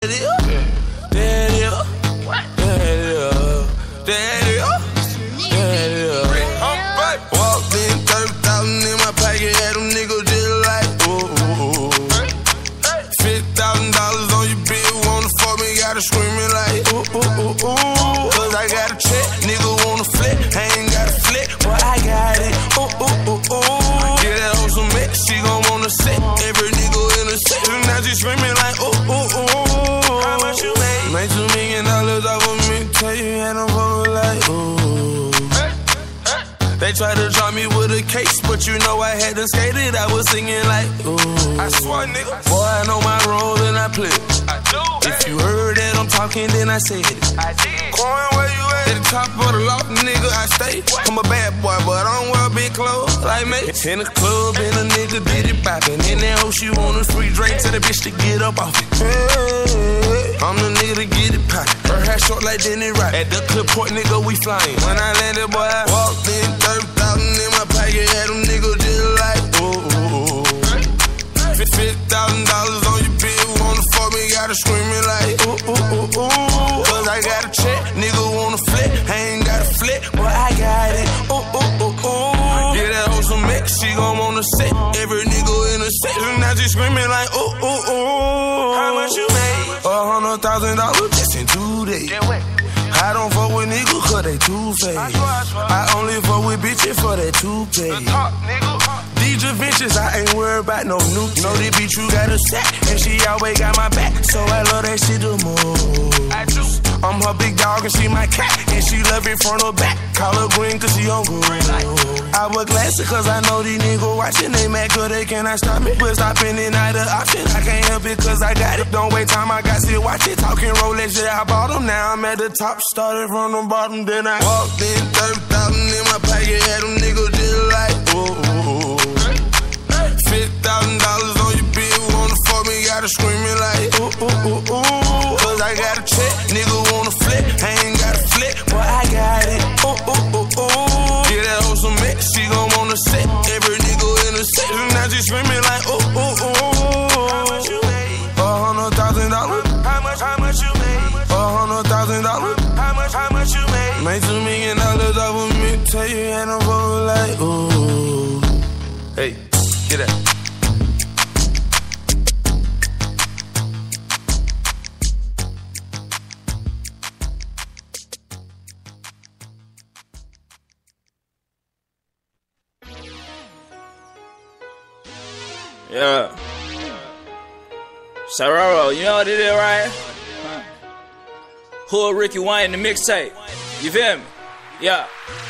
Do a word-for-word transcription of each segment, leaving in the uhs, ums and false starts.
There it is. What? There it is. There it is. There it is. Walked in, thirty thousand in my pocket, had them niggas just like, ooh, ooh, ooh. fifty thousand dollars on your bill, wanna fuck me, gotta screaming like, ooh, ooh, ooh, ooh. Cause I got a check, nigga wanna flip, I ain't got a flip, but I got it, ooh, ooh, ooh, ooh. Get that on some mix, she gon' wanna sit, every nigga in the set, now she screaming like, ooh, ooh, ooh. How much you made? Made two million dollars off of me, tell you, and I'm fucking like, ooh. They tried to drop me with a case, but you know I had to skate it. I was singing like, ooh. I swear, nigga. Boy, I know my role and I play it. I do. If you heard that I'm talking, then I said it. I did. Coin, where you at? At the top of the loft, nigga, I stay. What? I'm a bad boy, but I don't wear big clothes like me. In the club, and a nigga did it poppin'. In that hoe, she want a free drink to the bitch to get up off it. Hey, I'm the nigga to get it poppin'. Her hair short like Denny Rock. At the clip port, nigga, we flyin'. When I landed, boy, I walked in. thirty thousand in my pocket, had them niggas just like, ooh, ooh, ooh. fifty thousand dollars on your bill, wanna fuck me, gotta screaming like, ooh, ooh, ooh, ooh. Cause I got a check, nigga wanna flip, I ain't got a flip, but I got it, ooh, ooh, ooh, ooh. Yeah, that hoe some mix, she gon' wanna sit, every nigga in the set, and now she screaming like, ooh, ooh, ooh. How much you made? A hundred thousand dollars just in two days. I don't fuck with niggas cause they two-faced. I, I only fuck with bitches for that two-pay. These adventures, I ain't worried about no new. Know this bitch you got a sack, and she always got my back. So I love that shit the most. I do. I'm her big dog and she my cat, and she love it front or back. Call her green cause she on good. I wear glasses cause I know these niggas watching. They mad cause they cannot stop me. But stopping it not an option. I can't help it cause I got it. Don't wait time, I got to watch it. Talking Rolex, yeah, I bought them. Now I'm at the top. Started from the bottom, then I walked in, thirty thousand in my pocket, had them niggas just like, ooh, ooh, ooh. fifty thousand dollars on your bill, wanna fuck me, gotta screaming like, ooh, ooh, ooh, ooh. Cause I got a check, nigga wanna flip, I ain't got a flip, but I got it, ooh, ooh, ooh, ooh. Yeah, that hoe some mix, she gon' wanna sit, every nigga in the set, and now she screaming like, ooh, ooh, ooh. How much you made? A hundred thousand dollars. How much, how much you made? A hundred thousand dollars. How much, how much you made? Made two million dollars off of me, tell you, and I'm fucking like, ooh. Hey, get that. Yeah. Sororo, you know what it is, right? Huh. Hood Ricky Wayne, the mixtape. You feel me? Yeah.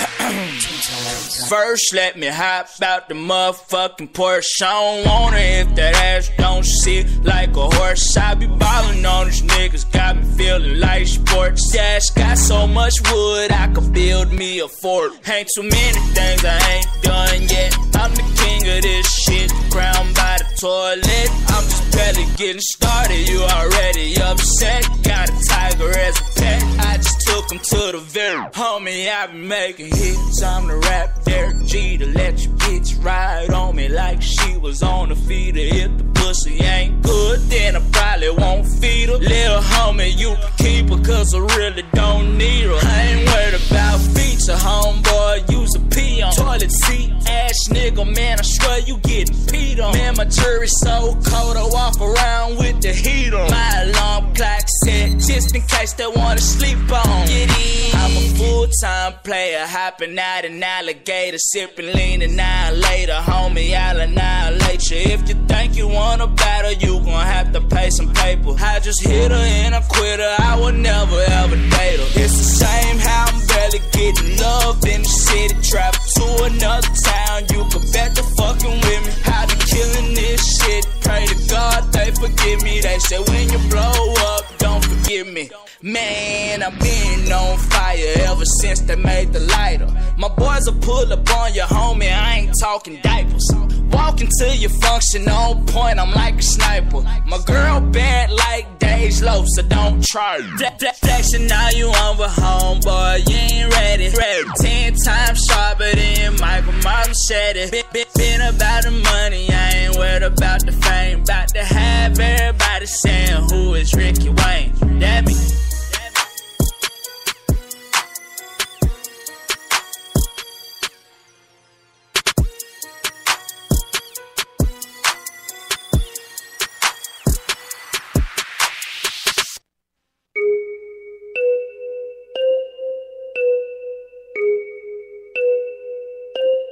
First, let me hop out the motherfucking Porsche. I don't want it if that ass don't sit like a horse. I be ballin' on these niggas, got me feeling like sports. Dash got so much wood, I could build me a fort. Ain't too many things I ain't done yet. I'm the king of this shit, crowned by the toilet. I'm just barely getting started, you already upset. Got a tiger as a pet, I just took him to the very. Homie, I been making hits, I'm the rap Derek G to let your bitch ride on me like she was on the feeder. If the pussy ain't good, then I probably won't feed her. Little homie, you can keep her, cause I really don't need her. I ain't worried about feature, homeboy, use a pee on. Toilet seat ass nigga, man, I swear you getting peed on. Man, my jury so cold, I walk around with the heat on. My alarm clock set, just in case they wanna sleep on. Get in. I'm a full-time player, hopping out an alligator, sipping lean and annihilator. Homie, I'll annihilate you. If you think you want a battle, you gon' have to pay some paper. I just hit her and I quit her, I would never ever date her. It's the same how I'm barely getting love in the city. Travel to another town, you can bet the fucking with me. How they killing this shit, pray to God they forgive me. They say when you blow up, don't forgive me. Man, I've been on fire ever since they made the lighter. My boys will pull up on your homie, I ain't talking diapers. Walking to your function on point, I'm like a sniper. My girl bad like Days Low, so don't try. Flexing now you on with homeboy, you ain't ready. Ten times sharper than Michael Martin said it. Been, been, been about the money, I ain't worried about the fame. About to have everybody saying who is Ricky White.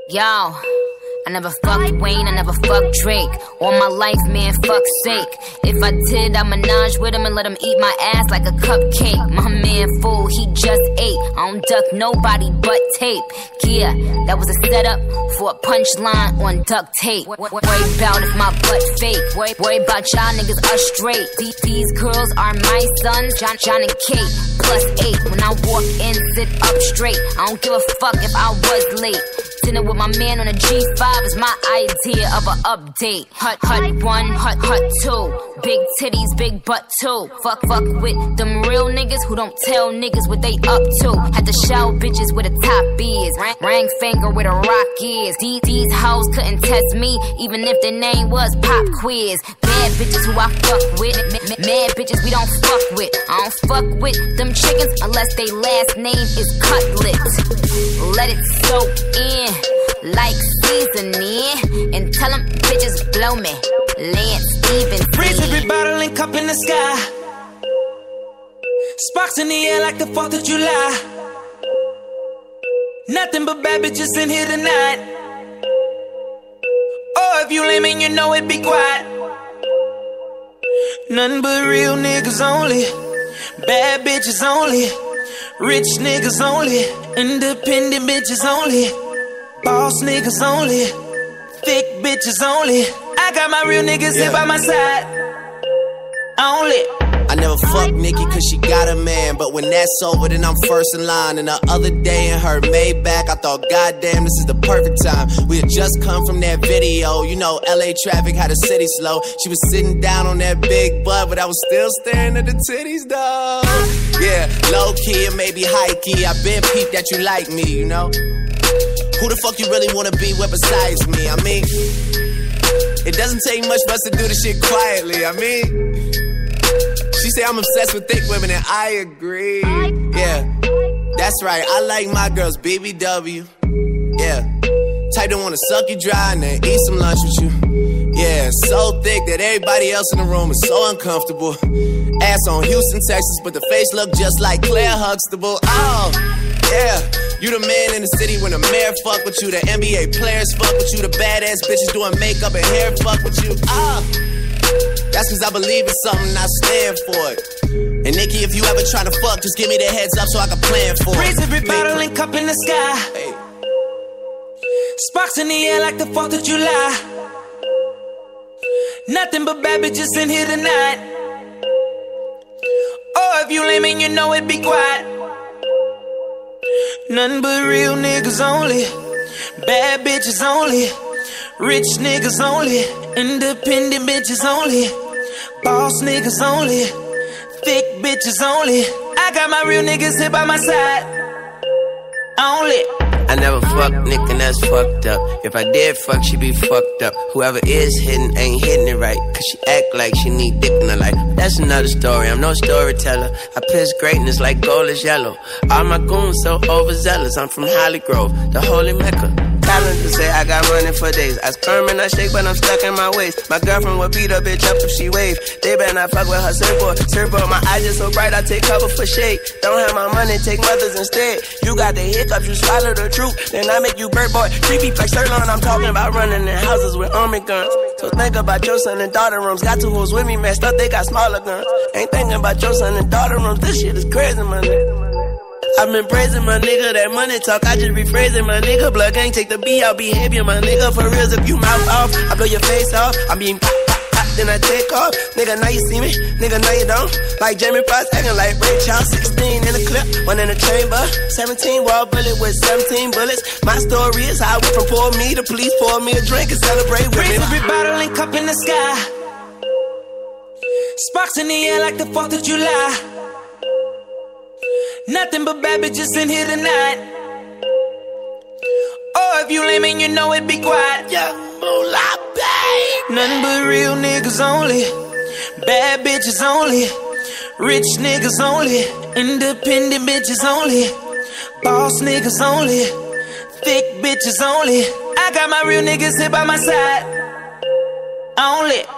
Yo, I never fucked Wayne, I never fucked Drake. All my life, man, fuck's sake. If I did, I'd menage with him and let him eat my ass like a cupcake. My man fool, he just ate. I don't duck nobody but tape. Yeah, that was a setup for a punchline on duct tape. Worry about if my butt fake. Worry about y'all niggas are straight. These, these girls are my sons, John, John and Kate. Plus eight, when I walk in, sit up straight. I don't give a fuck if I was late. Dinner with my man on a G five is my idea of an update. Hut, hut one, hut, hut two. Big titties, big butt too. Fuck, fuck with them real niggas who don't tell niggas what they up to. Had to show bitches where the top is. Rang, rang finger where the rock is. These, these hoes couldn't test me, even if their name was Pop Quiz. Bad bitches who I fuck with. M mad bitches we don't fuck with. I don't fuck with them chickens unless they last name is Cutlet. Let it soak in like seasoning, and tell them bitches blow me. Lance Stevens. Freeze every bottle and cup in the sky. Sparks in the air like the fourth of July. Nothing but bad bitches in here tonight. Oh, if you lame and you know it, be quiet. Nothing but real niggas only. Bad bitches only. Rich niggas only. Independent bitches only. Boss niggas only. Thick bitches only. I got my real niggas yeah. here by my side. Only. I never fucked Nikki cause she got a man, but when that's over then I'm first in line. And the other day in her Maybach I thought goddamn this is the perfect time. We had just come from that video, you know L A traffic had the city slow. She was sitting down on that big butt, but I was still staring at the titties though. Yeah, low key and maybe high key, I been peeped that you like me, you know. Who the fuck you really wanna be with besides me? I mean, it doesn't take much for us to do this shit quietly, I mean. She say I'm obsessed with thick women and I agree. Yeah, that's right, I like my girls B B W. Yeah, type that wanna suck you dry and then eat some lunch with you. Yeah, so thick that everybody else in the room is so uncomfortable. Ass on Houston, Texas, but the face look just like Claire Huxtable. Oh, yeah, you the man in the city when the mayor fuck with you. The N B A players fuck with you. The badass bitches doing makeup and hair fuck with you. Ah, that's cause I believe in something, I stand for it. And Nikki, if you ever try to fuck, just give me the heads up so I can plan for it. Raise every bottle and cup in the sky. Hey. Sparks in the air like the fourth of July. Nothing but bad bitches in here tonight. Oh, if you lame and you know it, be quiet. Nothing but real niggas only. Bad bitches only. Rich niggas only. Independent bitches only. Boss niggas only. Thick bitches only. I got my real niggas here by my side. Only. I never fucked Nick and that's fucked up. If I did fuck, she be fucked up. Whoever is hitting ain't hitting it right, cause she act like she need dick in her life. That's another story, I'm no storyteller. I piss greatness like gold is yellow. All my goons so overzealous, I'm from Holly Grove, the holy Mecca. Calendar say I got running for days. I squirm and I shake, but I'm stuck in my waist. My girlfriend would beat a bitch up if she wave. They better not fuck with her surfboard. Surfboard, my eyes just so bright, I take cover for shade. Don't have my money, take mothers instead. You got the hiccups, you swallow the truth. Then I make you bird boy. Creepy like sirloin, I'm talking about running in houses with army guns. So think about your son and daughter rooms. Got two hoes with me, messed up, they got smaller guns. Ain't thinking about your son and daughter rooms. This shit is crazy, my nigga. I've been praising my nigga, that money talk, I just rephrasing my nigga. Blood gang, take the B out behavior, my nigga. For reals, if you mouth off, I blow your face off. I'm being pop, pop, pop, then I take off. Nigga, now you see me, nigga, now you don't. Like Jamie Foxx, acting like Ray Charles. Sixteen in the clip, one in the chamber. Seventeen wall bullet with seventeen bullets. My story is how I went from poor me to police, pour me a drink and celebrate with me. Raise every bottle and cup in the sky. Sparks in the air like the fourth of July. Nothing but bad bitches in here tonight. Oh, if you lame and you know it, be quiet. Young moolah, babe. Nothing but real niggas only. Bad bitches only. Rich niggas only. Independent bitches only. Boss niggas only. Thick bitches only. I got my real niggas here by my side. Only.